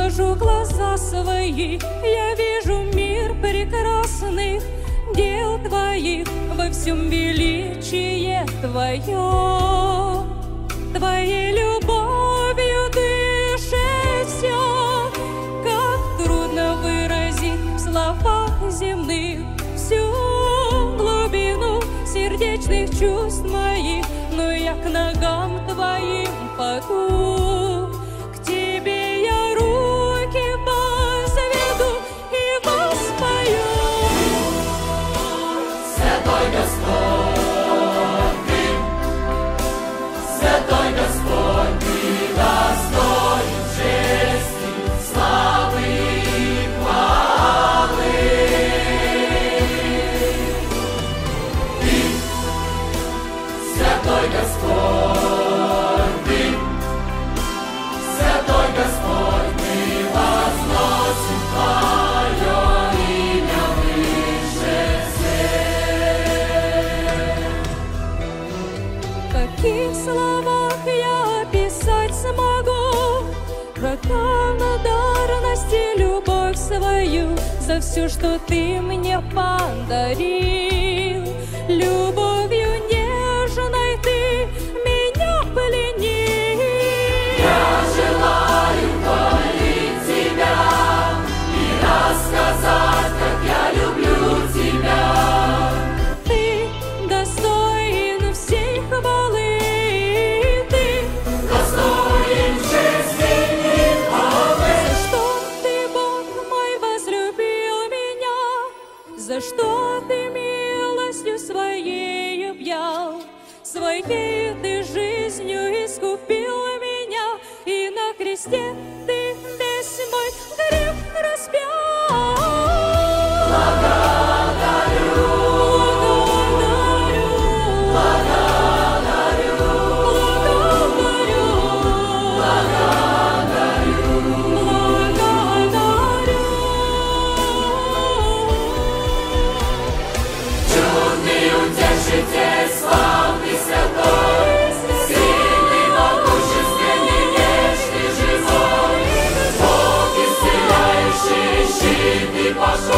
Отвожу глаза свои, я вижу мир прекрасных дел Твоих, во всем величие Твое. Твоей любовью дышит все, как трудно выразить в словах земных всю глубину сердечных чувств моих, но я к ногам Твоим паду. К Тебе я руки возведу и воспою. Святой Господь, Святой Господь, Ты достоин чести, славы и хвалы. Ты, Святой Господь, Ты, Святой Господь, мы возносим Твое имя выше всех. В каких словах я описать смогу благодарность и любовь свою за все, что Ты мне подарил? Любовью нежной Ты меня пленил. Я желаю хвалить Тебя и рассказать, как я люблю Тебя. Ты достоин всей хвалы, Ты Достоин чести и хвалы. за что Ты, Бог мой, возлюбил меня, за что Ты милостью Своей объял, Своей Ты жизнью искупил меня, и на кресте Ты весь мой грех распял. Благодарю, благодарю, чудный утешитель, славный святой, сильный, могущественный, вечный, живой, Бог исцеляющий, щит и пошел.